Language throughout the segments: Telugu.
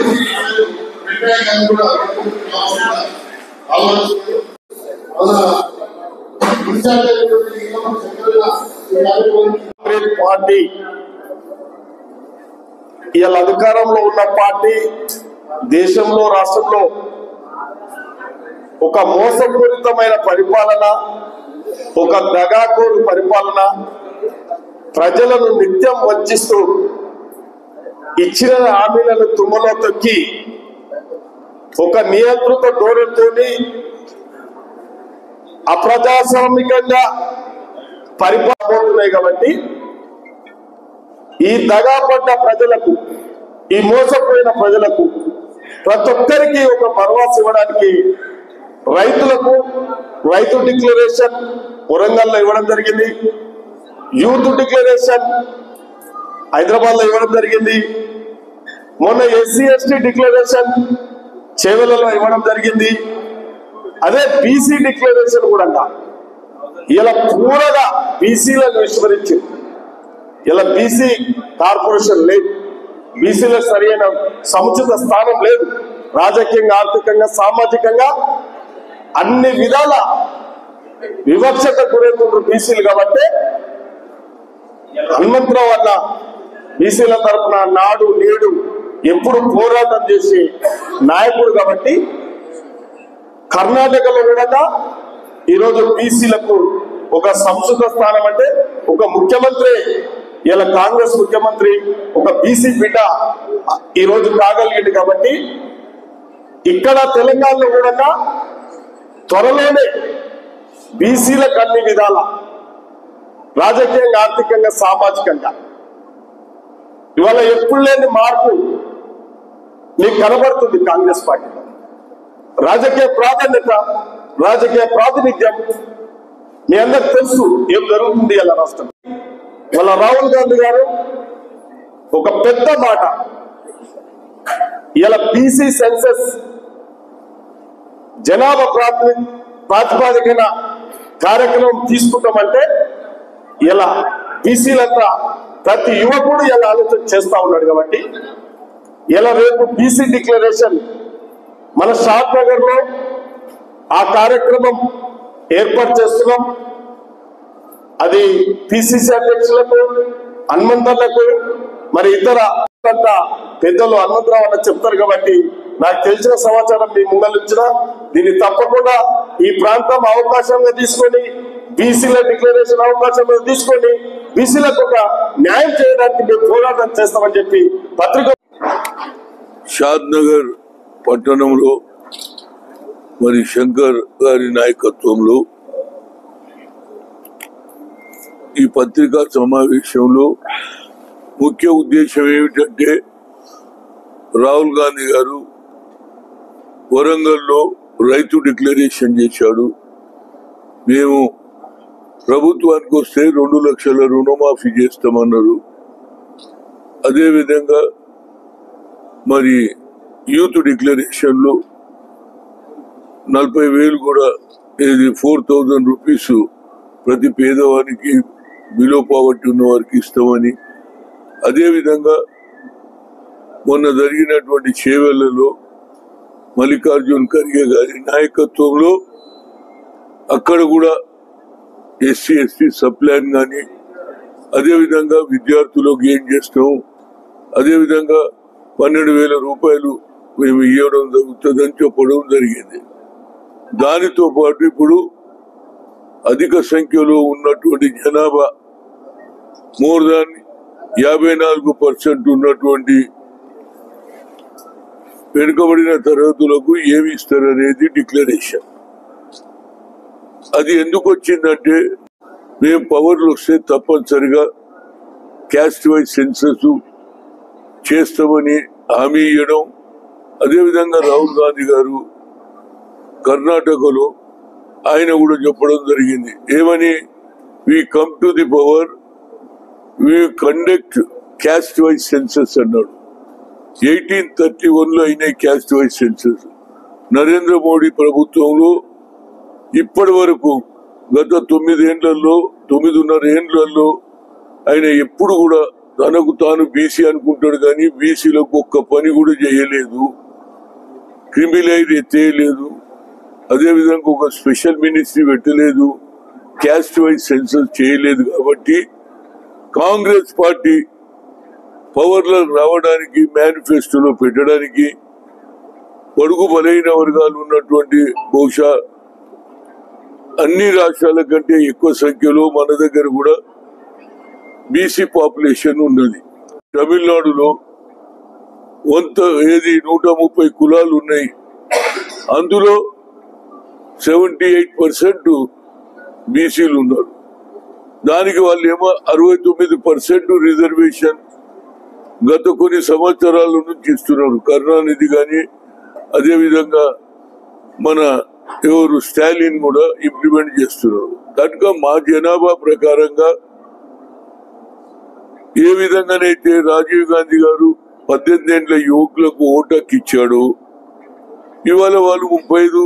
పార్టీ ఇవాళ అధికారంలో ఉన్న పార్టీ దేశంలో రాష్ట్రంలో ఒక మోసపూరితమైన పరిపాలన, ఒక దగాకోరు పరిపాలన, ప్రజలను నిత్యం వంచిస్తూ ఇచ్చిన హామీలను తుమ్మలో తొక్కి ఒక నియంత్రిత ధోరణితోని అప్రజాస్వామికంగా పరిపాలన కాబట్టి ఈ దగాపడ్డ ప్రజలకు, ఈ మోసపోయిన ప్రజలకు ప్రతి ఒక్కరికి ఒక భరోసా ఇవ్వడానికి రైతులకు రైతు డిక్లరేషన్ వరంగల్లో ఇవ్వడం జరిగింది, యూత్ డిక్లరేషన్ హైదరాబాద్ లో ఇవ్వడం జరిగింది, మొన్న ఎస్సీ ఎస్టీ డిక్లరేషన్ చేవెళ్లలో ఇవ్వడం జరిగింది, అదే బీసీ డిక్లరేషన్ కూడా ఇలా పూరగా బీసీలను విస్మరించింది. ఇలా బీసీ కార్పొరేషన్ లేదు, బీసీలకు సరైన సముచిత స్థానం లేదు. రాజకీయంగా, ఆర్థికంగా, సామాజికంగా అన్ని విధాల వివక్షత గురవుతున్నారు బీసీలు. కాబట్టి హనుమంతరావు వల్ల బీసీల తరఫున నాడు నేడు ఎప్పుడు పోరాటం చేసి నాయకుడు కాబట్టి కర్ణాటకలో కూడా ఈరోజు బీసీలకు ఒక సంస్కృత స్థానం అంటే ఒక ముఖ్యమంత్రి, ఇలా కాంగ్రెస్ ముఖ్యమంత్రి ఒక బీసీ బిడ్డ ఈరోజు కాగలిగింది. కాబట్టి ఇక్కడ తెలంగాణలో కూడా త్వరలోనే బీసీలకు అన్ని విధాల రాజకీయంగా, ఆర్థికంగా, సామాజికంగా ఇవాళ ఎప్పుడు లేని మార్పు మీకు కనబడుతుంది. కాంగ్రెస్ పార్టీలో రాజకీయ ప్రాధాన్యత, రాజకీయ ప్రాతినిధ్యం మీ అందరికి తెలుసు ఏం జరుగుతుంది ఇలా రాష్ట్రం. ఇవాళ రాహుల్ గాంధీ గారు ఒక పెద్ద మాట, ఇలా బీసీ సెన్సస్ జనాభా ప్రాతిపాదికన కార్యక్రమం తీసుకుంటామంటే ఇలా బీసీలంతా ప్రతి యువకుడు ఇలా ఆలోచన చేస్తా ఉన్నాడు. కాబట్టి ఇలా రేపు బీసీ డిక్లరేషన్ మన షాద్ నగర్ లో ఆ కార్యక్రమం ఏర్పాటు చేస్తున్నాం. అది పిసిసి అధ్యక్షులకు, హనుమంతర్లకు, మరి ఇతర పెద్దలు హనుమంతరావు అన్న చెప్తారు. కాబట్టి నాకు తెలిసిన సమాచారం మీ ముందలించిన దీన్ని తప్పకుండా ఈ ప్రాంతం అవకాశంగా తీసుకొని, బీసీల డిక్లరేషన్ అవకాశంగా తీసుకొని బీసీలకు ఒక న్యాయం చేయడానికి మేము పోరాటం చేస్తామని చెప్పి పత్రిక. షాద్ నగర్ పట్టణంలో మరి శంకర్ గారి నాయకత్వంలో ఈ పత్రికా సమావేశంలో ముఖ్య ఉద్దేశం ఏమిటంటే, రాహుల్ గాంధీ గారు వరంగల్లో రైతు డిక్లరేషన్ చేశాడు. మేము ప్రభుత్వానికి వస్తే 2 లక్షల రుణమాఫీ చేస్తామన్నారు. అదేవిధంగా మరి యూత్ డిక్లరేషన్ లో 40,000 కూడా, ఇది 4,000 రూపీస్ ప్రతి పేదవానికి బిలో పావర్టీ ఉన్న వారికి ఇస్తామని, అదేవిధంగా మొన్న జరిగినటువంటి చేవెళ్లలో మల్లికార్జున్ ఖర్గే గారి నాయకత్వంలో అక్కడ కూడా ఎస్సీ ఎస్టీ సబ్ ప్లాన్ కానీ, అదేవిధంగా విద్యార్థులకు ఏం చేస్తాం, అదేవిధంగా 12,000 రూపాయలు మేము ఇవ్వడం జరుగుతుందని చెప్పడం జరిగింది. దానితో పాటు ఇప్పుడు అధిక సంఖ్యలో ఉన్నటువంటి జనాభా మోర్ దాన్ 54% ఉన్నటువంటి వెనుకబడిన తరగతులకు ఏమి ఇస్తారనేది డిక్లరేషన్. అది ఎందుకు వచ్చిందంటే, మేము పవర్లు వస్తే తప్పనిసరిగా క్యాస్ట్ వైజ్ సెన్సస్ చేస్తామని హామీ ఇవ్వడం. అదేవిధంగా రాహుల్ గాంధీ గారు కర్ణాటకలో ఆయన కూడా చెప్పడం జరిగింది. ఏమని, we come to the power, we conduct caste wise census అన్నాడు. 1831లో అయినాయి caste wise census. Narendra Modi ప్రభుత్వంలో ఇప్పటి వరకు గత 9 ఏళ్లలో 9.5 ఏళ్లలో ఆయన ఎప్పుడు కూడా తనకు తాను బీసీ అనుకుంటాడు కానీ బీసీలకు ఒక్క పని కూడా చేయలేదు, క్రిమినల్ ఎత్తేయలేదు, అదేవిధంగా ఒక స్పెషల్ మినిస్ట్రీ పెట్టలేదు, క్యాస్ట్ వైజ్ సెన్సస్ చేయలేదు. కాబట్టి కాంగ్రెస్ పార్టీ పవర్ లో రావడానికి, మేనిఫెస్టోలో పెట్టడానికి పొడుగు బలైన వర్గాలు ఉన్నటువంటి బహుశా అన్ని రాష్ట్రాల కంటే ఎక్కువ సంఖ్యలో మన దగ్గర కూడా బీసీ పాపులేషన్ ఉన్నది. తమిళనాడులో 130 కులాలు ఉన్నాయి. అందులో 78% బీసీలు ఉన్నారు. దానికి వాళ్ళు ఏమో 69% రిజర్వేషన్ గత కొన్ని సంవత్సరాల నుంచి ఇస్తున్నారు. కరుణానిధి గాని అదేవిధంగా మన ఎవరు స్టాలిన్ కూడా ఇంప్లిమెంట్ చేస్తున్నారు. కనుక మా జనాభా ప్రకారంగా ఏ విధంగానైతే రాజీవ్ గాంధీ గారు 18 ఏళ్ల యువకులకు ఓటు హక్కు ఇచ్చాడు, ఇవాళ వాళ్ళు 35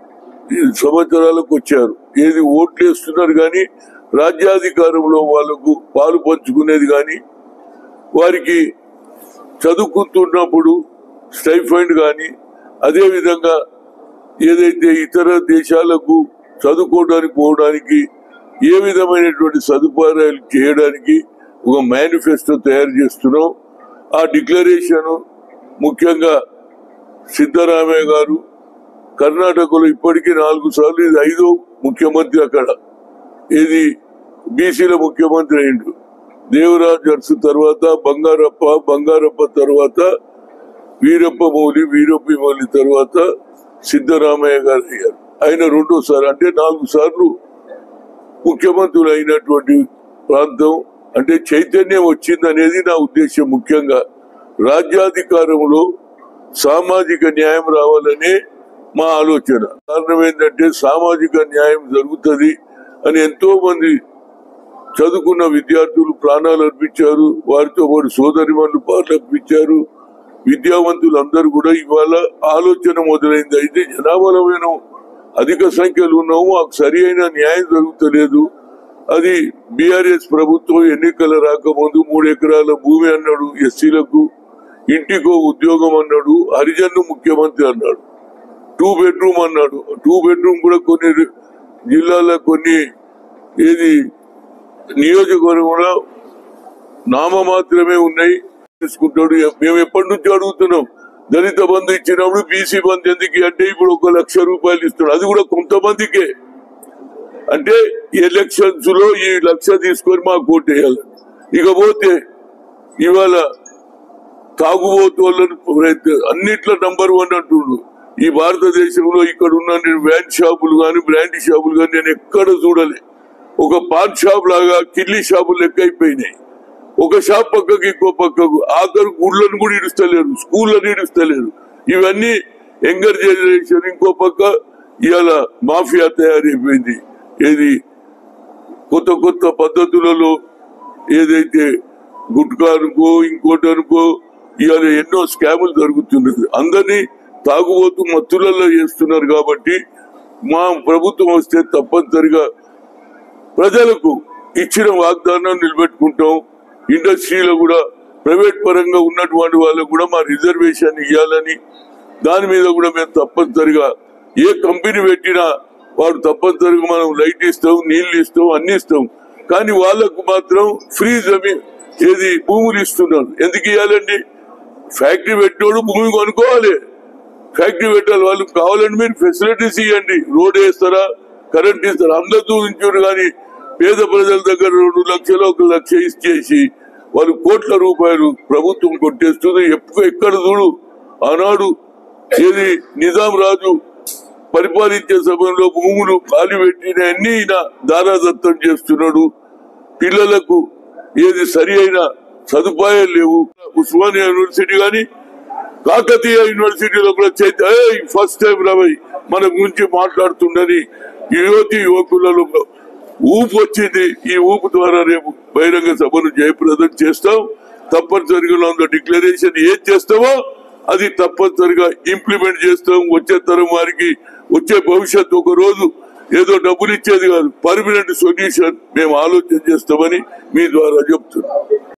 సంవత్సరాలకు వచ్చారు. ఏది ఓట్లు వేస్తున్నారు కానీ రాజ్యాధికారంలో వాళ్ళకు పాలు పంచుకునేది కానీ, వారికి చదువుకుంటున్నప్పుడు స్టైఫండ్ కానీ, అదేవిధంగా ఏదైతే ఇతర దేశాలకు చదువుకోవడానికి పోవడానికి ఏ విధమైనటువంటి సదుపాయాలు చేయడానికి ఒక మేనిఫెస్టో తయారు చేస్తున్నాం. ఆ డిక్లరేషన్ ముఖ్యంగా సిద్ధరామయ్య గారు కర్ణాటకలో ఇప్పటికీ 4 సార్లు, ఇది 5వ ముఖ్యమంత్రి అక్కడ, ఇది బీసీల ముఖ్యమంత్రి అయిండు. దేవరాజ్ అర్సు తర్వాత బంగారప్ప తర్వాత వీరప్ప మొయిలీ తర్వాత సిద్ధరామయ్య గారు అయ్యారు. ఆయన 2వసారి, అంటే 4 సార్లు ముఖ్యమంత్రులు అయినటువంటి ప్రాంతం. అంటే చైతన్యం వచ్చిందనేది నా ఉద్దేశం. ముఖ్యంగా రాజ్యాధికారంలో సామాజిక న్యాయం రావాలనే మా ఆలోచన. కారణం ఏంటంటే సామాజిక న్యాయం జరుగుతుంది అని ఎంతో మంది చదువుకున్న విద్యార్థులు ప్రాణాలు అర్పించారు, వారితో వారి సోదరిమణులు పాటలు అర్పించారు. విద్యావంతులు అందరూ కూడా ఇవాళ ఆలోచన మొదలైంది. అయితే జనాభాలో మేము అధిక సంఖ్యలో ఉన్నాము, మాకు సరి అయిన న్యాయం జరుగుతలేదు. అది బీఆర్ఎస్ ప్రభుత్వం ఎన్నికల రాకముందు 3 ఎకరాల భూమి అన్నాడు, ఎస్సీలకు ఇంటికో ఉద్యోగం అన్నాడు, హరిజన్ను ముఖ్యమంత్రి అన్నాడు, 2 బెడ్రూమ్ అన్నాడు. 2 బెడ్రూమ్ కూడా కొన్ని జిల్లాల కొన్ని ఏది నియోజకవర్గంలో నామ మాత్రమే ఉన్నాయి. తీసుకుంటాడు. మేము ఎప్పటి నుంచి అడుగుతున్నాం, దళిత బంధు ఇచ్చినప్పుడు బీసీ బంధు ఎందుకు అంటే ఇప్పుడు 1 లక్ష రూపాయలు ఇస్తున్నాడు, అది కూడా కొంతమందికే. అంటే ఎలక్షన్స్ లో ఈ 1 లక్ష తీసుకొని మాకు ఓటేయాలి. ఇకపోతే ఇవాళ తాగుబోతు వాళ్ళని అన్నిట్లో నంబర్ 1 అంటుండు. ఈ భారతదేశంలో ఇక్కడ ఉన్న వ్యాన్ షాపులు గాని బ్రాండ్ షాపులు గాని నేను ఎక్కడ చూడలే. ఒక పాన్ షాప్ లాగా కిడ్లీ షాపులు లెక్క అయిపోయినాయి. ఒక షాప్ పక్కకి ఇంకో పక్కకు, ఆఖరు గుళ్ళను కూడా ఇడుస్తలేరు, స్కూళ్ళను ఇడుస్తలేరు. ఇవన్నీ యంగర్ జనరేషన్. ఇంకో పక్క ఇవాళ మాఫియా తయారైపోయింది. ఏది కొత్త పద్ధతులలో ఏదైతే గుట్కా అనుకో ఇంకోటి అనుకో ఇవాళ ఎన్నో స్కాములు జరుగుతున్నది. అందరినీ తాగుబోతు మత్తులలో చేస్తున్నారు. కాబట్టి మా ప్రభుత్వం వస్తే తప్పనిసరిగా ప్రజలకు ఇచ్చిన వాగ్దానం నిలబెట్టుకుంటాం. ఇండస్ట్రీలో కూడా ప్రైవేట్ పరంగా ఉన్నటువంటి వాళ్ళకు కూడా మా రిజర్వేషన్ ఇవ్వాలని, దాని మీద కూడా మేము తప్పనిసరిగా ఏ కంపెనీ పెట్టినా వాడు తప్పనిసరిగా మనం లైట్ ఇస్తాం, నీళ్లు ఇస్తాం, అన్ని ఇస్తాం. కానీ వాళ్లకు మాత్రం ఫ్రీ జమీన్ ఏది భూములు ఇస్తున్నారు. ఎందుకు ఇవ్వాలండి? ఫ్యాక్టరీ పెట్టినోడు భూమి కొనుక్కోవాలి, ఫ్యాక్టరీ పెట్టాలి. వాళ్ళకి కావాలండి మీరు ఫెసిలిటీస్ ఇవ్వండి, రోడ్ వేస్తారా, కరెంట్ ఇస్తారా, అందరూ చూపించారు. కానీ పేద ప్రజల దగ్గర 2 లక్షలు 1 లక్ష ఇచ్చేసి వాళ్ళు కోట్ల రూపాయలు ప్రభుత్వం కొట్టేస్తుంది. ఎక్కడ చూడు ఆనాడు ఏది నిజాం రాజు పరిపాలించే సమయంలో భూములు ఖాళీ పెట్టిన అన్ని దారాదత్తం చేస్తున్నాడు. పిల్లలకు ఏది సరి అయిన సదుపాయాలు లేవు. ఉస్మానియా యూనివర్సిటీ గాని కాకతీయ యూనివర్సిటీలో కూడా ఫస్ట్ టైం రాబోయి మన గురించి మాట్లాడుతుండని యువకులలో ఊపు వచ్చింది. ఈ ఊపు ద్వారా రేపు బహిరంగ సభను జయప్రదం చేస్తాం. తప్పనిసరిగా అందులో డిక్లరేషన్ ఏం చేస్తామో అది తప్పనిసరిగా ఇంప్లిమెంట్ చేస్తాం. వచ్చే తరం వారికి వచ్చే భవిష్యత్తు ఒక రోజు ఏదో డబ్బులు ఇచ్చేది కాదు, పర్మనెంట్ సొల్యూషన్ మేము ఆలోచన చేస్తామని మీ ద్వారా చెప్తున్నాం.